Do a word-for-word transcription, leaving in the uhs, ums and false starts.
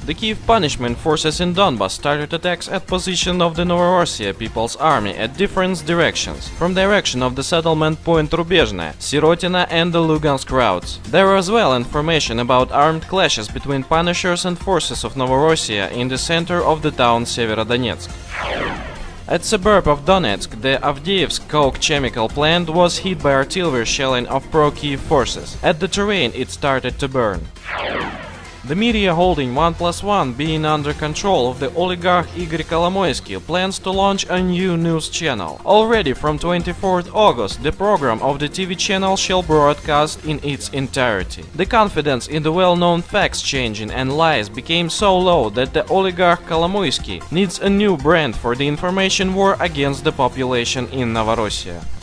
The Kiev punishment forces in Donbas started attacks at position of the Novorossiya People's Army at different directions, from direction of the settlement point Rubezhne, Sirotina and the Lugansk routes. There was as well information about armed clashes between Punishers and forces of Novorossiya in the center of the town Severodonetsk. At suburb of Donetsk, the Avdiivsk coke chemical plant was hit by artillery shelling of pro-Kiev forces. At the terrain it started to burn. The media holding one plus one, being under control of the oligarch Igor Kolomoisky, plans to launch a new news channel. Already from twenty-fourth August, the program of the T V channel shall broadcast in its entirety. The confidence in the well-known facts changing and lies became so low that the oligarch Kolomoisky needs a new brand for the information war against the population in Novorossiya.